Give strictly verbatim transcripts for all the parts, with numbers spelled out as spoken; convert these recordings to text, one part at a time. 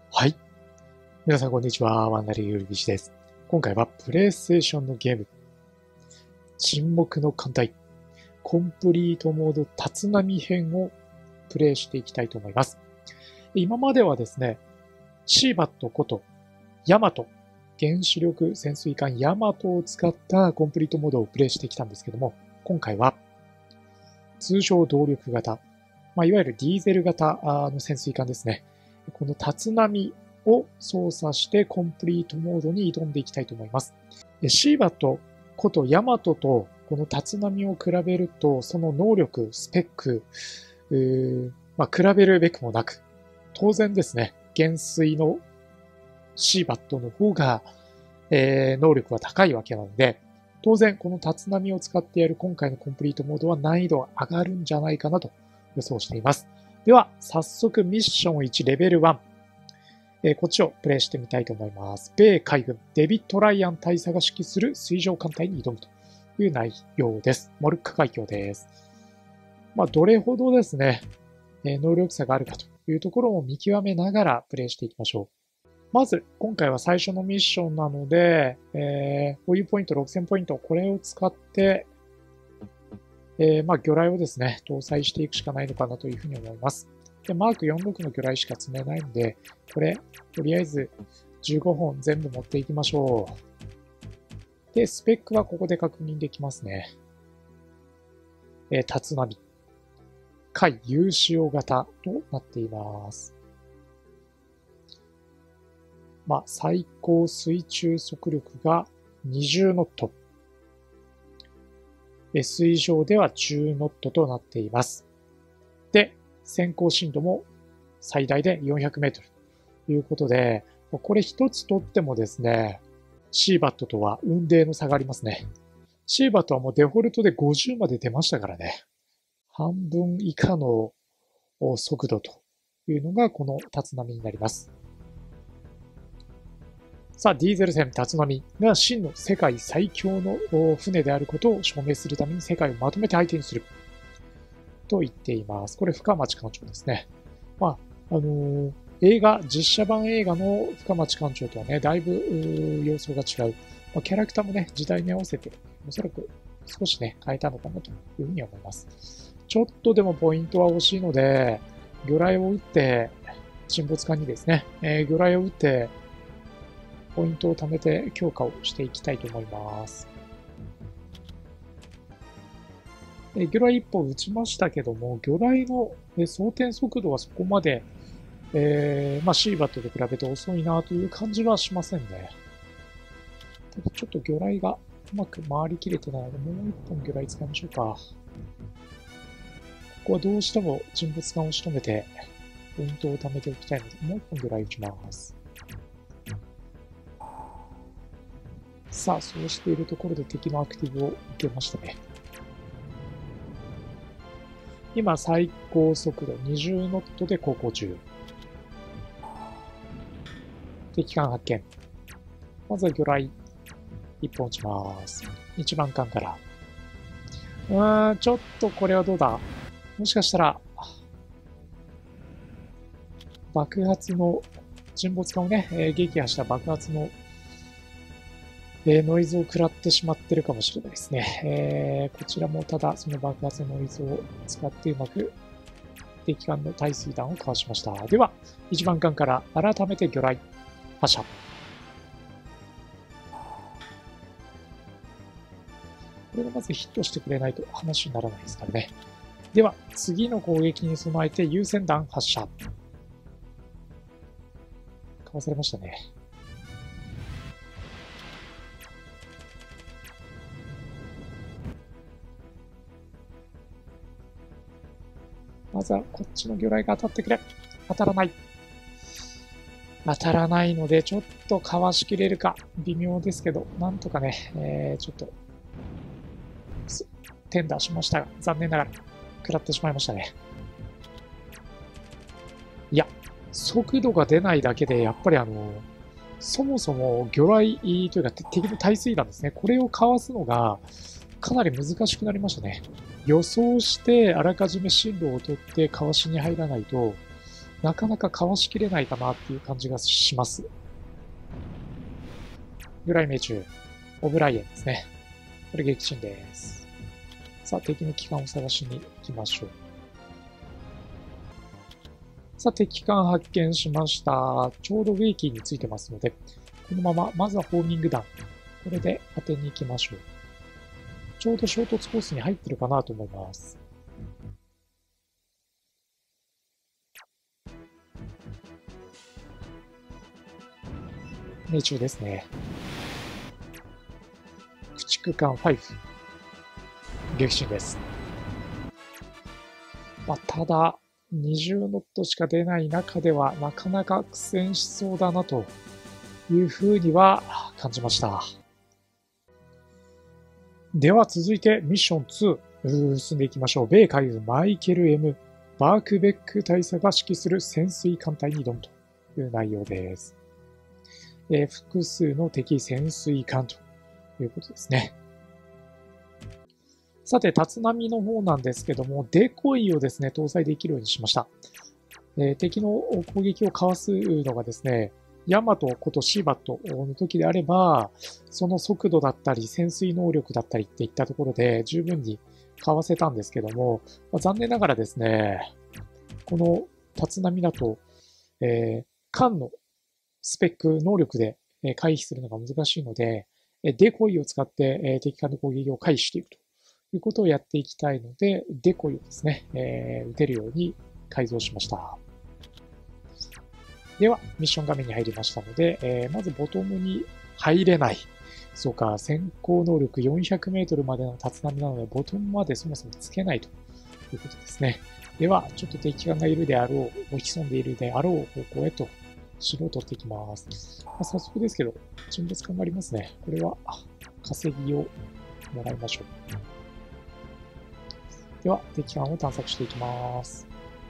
はい。皆さんこんにちは。ワンダリーユルビシです。今回はプレイステーションのゲーム、沈黙の艦隊、コンプリートモード立浪編をプレイしていきたいと思います。今まではですね、シーバットことヤマト、原子力潜水艦ヤマトを使ったコンプリートモードをプレイしてきたんですけども、今回は通常動力型、まあ、いわゆるディーゼル型の潜水艦ですね。この立浪を操作してコンプリートモードに挑んでいきたいと思います。シーバットことヤマトとこの立浪を比べると、その能力、スペック、まあ、比べるべくもなく、当然ですね、原水のシーバットの方が、えー、能力は高いわけなので、当然この立浪を使ってやる今回のコンプリートモードは難易度が上がるんじゃないかなと予想しています。では、早速ミッションいちレベルいち、えー、こっちをプレイしてみたいと思います。米海軍デビッド・ライアン大佐が指揮する水上艦隊に挑むという内容です。モルッカ海峡です。まあ、どれほどですね、えー、能力差があるかというところを見極めながらプレイしていきましょう。まず、今回は最初のミッションなので、えー、保有ポイントろくせんポイント、これを使って、えー、まあ、魚雷をですね、搭載していくしかないのかなというふうに思います。で、マークよんじゅうろくの魚雷しか積めないんで、これ、とりあえずじゅうごほん全部持っていきましょう。で、スペックはここで確認できますね。えー、立浪。海有使用型となっています。まあ、最高水中速力がにじゅうノット。水上ではじゅうノットとなっています。で、先行深度も最大でよんひゃくメートルということで、これ一つとってもですね、シーバットとは雲泥の差がありますね。シーバットはもうデフォルトでごじゅうまで出ましたからね。半分以下の速度というのがこの立浪になります。さあ、ディーゼル船立浪が真の世界最強の船であることを証明するために世界をまとめて相手にすると言っています。これ、深町艦長ですね。まあ、あのー、映画、実写版映画の深町艦長とはね、だいぶ様相が違う。まあ、キャラクターもね、時代に合わせて、おそらく少しね、変えたのかなというふうに思います。ちょっとでもポイントは惜しいので、魚雷を撃って、沈没艦にですね、えー、魚雷を撃って、ポイントを貯めて強化をしていきたいと思います。魚雷一本撃ちましたけども、魚雷の装填速度はそこまで、えー、まあ、シーバットと比べて遅いなという感じはしませんね。ただちょっと魚雷がうまく回りきれてないので、もう一本魚雷使いましょうか。ここはどうしても沈没艦を仕留めて、ポイントを貯めておきたいので、もう一本魚雷撃ちます。さあ、そうしているところで敵のアクティブを受けましたね。今、最高速度にじゅうノットで航行中。敵艦発見。まずは魚雷いっぽん撃ちます。いちばん艦から。うーん、ちょっとこれはどうだ？もしかしたら、爆発の、沈没艦をね、えー、撃破した爆発のえー、ノイズを食らってしまってるかもしれないですね。えー、こちらもただその爆発のノイズを使ってうまく敵艦の耐水弾をかわしました。では、いちばん艦から改めて魚雷発射。これがまずヒットしてくれないと話にならないですからね。では、次の攻撃に備えて優先弾発射。かわされましたね。まずはこっちの魚雷が当たってくれ。当たらない。当たらないので、ちょっとかわしきれるか。微妙ですけど、なんとかね、えー、ちょっと、点出しましたが、残念ながら、食らってしまいましたね。いや、速度が出ないだけで、やっぱりあの、そもそも魚雷というか敵の耐水弾ですね。これをかわすのが、かなり難しくなりましたね。予想してあらかじめ進路を取ってかわしに入らないと、 なかなかかわしきれないかなっていう感じがします。魚雷命中。オブライエンですね。これ撃沈です。さあ、敵の機関を探しに行きましょう。さあ、敵艦発見しました。ちょうどウェイキーについてますので、このまま、まずはホーミング弾。これで当てに行きましょう。ちょうど衝突コースに入ってるかなと思います。命中ですね。駆逐艦ご。撃沈です。まあ、ただ、にじゅうノットしか出ない中では、なかなか苦戦しそうだなというふうには感じました。では続いてミッションツー、進んでいきましょう。米海軍マイケル エム バークベック大佐が指揮する潜水艦隊に挑むという内容です。えー、複数の敵潜水艦ということですね。さて、竜波の方なんですけども、デコイをですね、搭載できるようにしました。えー、敵の攻撃をかわすのがですね、ヤマトことシーバットの時であれば、その速度だったり、潜水能力だったりっていったところで十分にかわせたんですけども、まあ、残念ながらですね、この竜波だと、えー、艦のスペック能力で回避するのが難しいので、デコイを使って敵艦の攻撃を回避していくということをやっていきたいので、デコイをですね、えー、撃てるように改造しました。では、ミッション画面に入りましたので、えー、まずボトムに入れない。そうか、先行能力よんひゃくメートルまでの竜波なので、ボトムまでそもそもつけないということですね。では、ちょっと敵艦がいるであろう、潜んでいるであろう方向へと城を取っていきます。まあ、早速ですけど、沈没艦がありますね。これは稼ぎをもらいましょう。では、敵艦を探索していきます。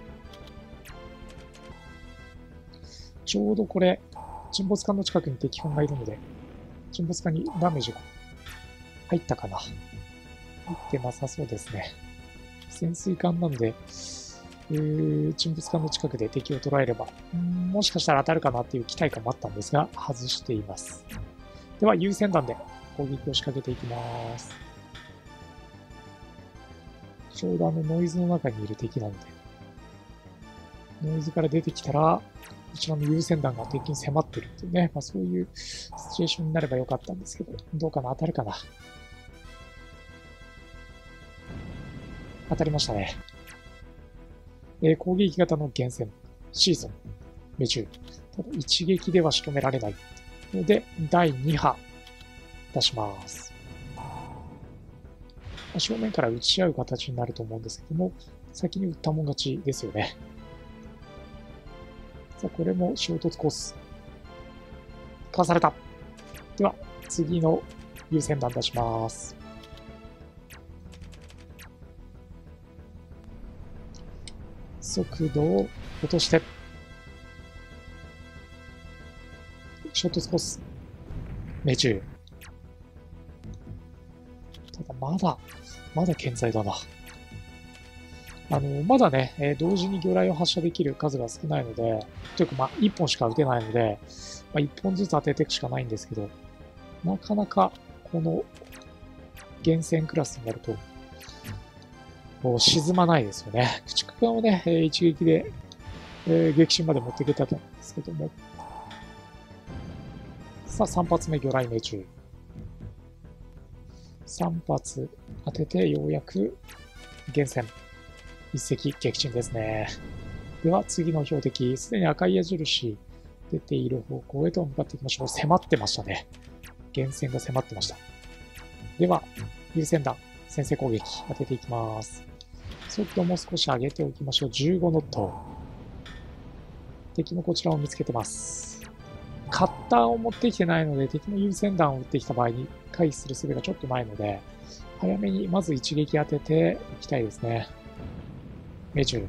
ちょうどこれ、沈没艦の近くに敵艦がいるので、沈没艦にダメージが入ったかな。入ってなさそうですね。潜水艦なので、えー、沈没艦の近くで敵を捉えれば、もしかしたら当たるかなっていう期待感もあったんですが、外しています。では、優先弾で攻撃を仕掛けていきます。ちょうどあのノイズの中にいる敵なので、ノイズから出てきたら、こちらの優先弾が敵に迫ってるっていうね、まあ、そういうシチュエーションになればよかったんですけど、どうかな、当たるかな。当たりましたね。えー、攻撃型の厳選、シーズン、命中。ただ一撃では仕留められないので、だいに波出します。正面から打ち合う形になると思うんですけども、先に打ったもん勝ちですよね。さあ、これも衝突コース。かわされた。では、次の優先弾出します。速度を落として、衝突コース。命中。ただ、まだ、まだ健在だな。あの、まだね、えー、同時に魚雷を発射できる数が少ないので、というか、まあ、いっぽんしか撃てないので、まあ、いっぽんずつ当てていくしかないんですけど、なかなか、この、厳選クラスになると、もう沈まないですよね。駆逐艦をね、一撃で、えー、撃沈まで持っていけたんですけども。さあ、さん発目魚雷命中。さん発当てて、ようやく、厳選。一石撃沈ですね。では次の標的、すでに赤い矢印出ている方向へと向かっていきましょう。迫ってましたね。厳選が迫ってました。では、優先弾、先制攻撃当てていきます。速度も少し上げておきましょう。じゅうごノット。敵もこちらを見つけてます。カッターを持ってきてないので、敵の優先弾を撃ってきた場合に回避する術がちょっとないので、早めにまず一撃当てていきたいですね。命中。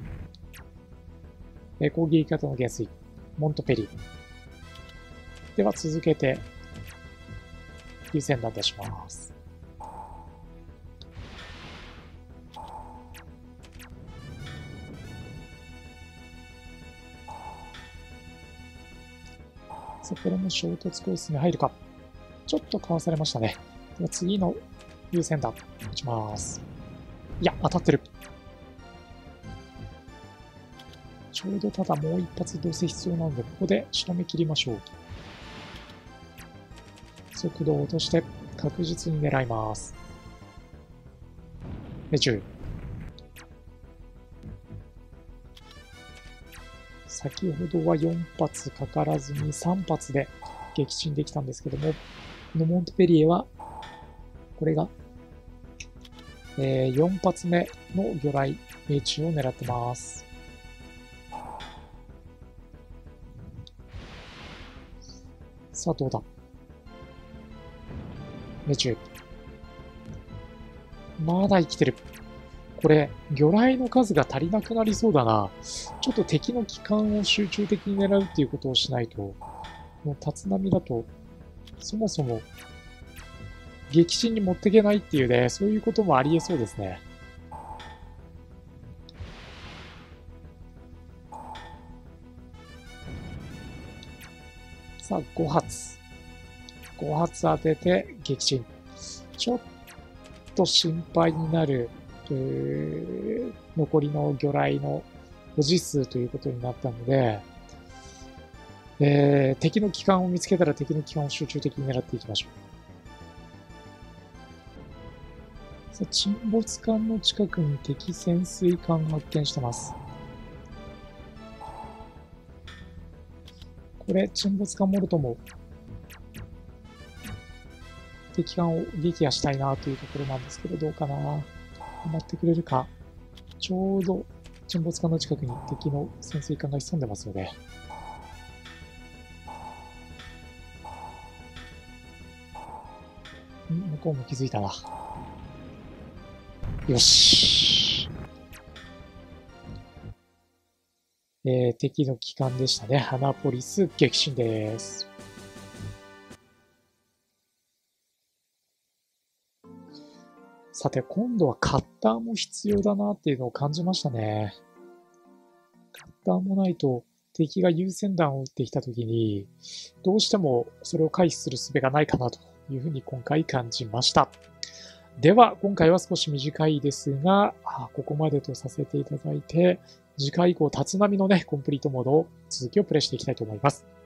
攻撃型の減衰。モントペリ。では続けて、優先弾出します。 さあ、これも衝突コースに入るか。ちょっとかわされましたね。では次の優先弾、撃ちます。いや、当たってる。ちょうどただもう一発どうせ必要なので、ここで仕留め切りましょう。速度を落として確実に狙います。命中。先ほどはよん発かからずにさん発で撃沈できたんですけども、このモントペリエは、これが、えー、よん発目の魚雷命中を狙ってます。さあ、どうだ。命中。まだ生きてる。これ、魚雷の数が足りなくなりそうだな。ちょっと敵の機関を集中的に狙うっていうことをしないと、もう竜波だと、そもそも、撃沈に持っていけないっていうね、そういうこともありえそうですね。さあ、ご発。ご発当てて撃沈。ちょっと心配になる、残りの魚雷の保持数ということになったので、えー、敵の機関を見つけたら敵の機関を集中的に狙っていきましょう。さあ、沈没艦の近くに敵潜水艦が発見してます。これ、沈没艦モルトも敵艦を撃破したいなというところなんですけど、どうかな。止まってくれるか。ちょうど沈没艦の近くに敵の潜水艦が潜んでますよね。ん、向こうも気づいたな。よし。えー、敵の機関でしたね。ハナポリス撃沈です。さて、今度はカッターも必要だなっていうのを感じましたね。カッターもないと敵が優先弾を撃ってきたときに、どうしてもそれを回避する術がないかなというふうに今回感じました。では、今回は少し短いですが、ここまでとさせていただいて、次回以降、竜波のね、コンプリートモードを続きをプレイしていきたいと思います。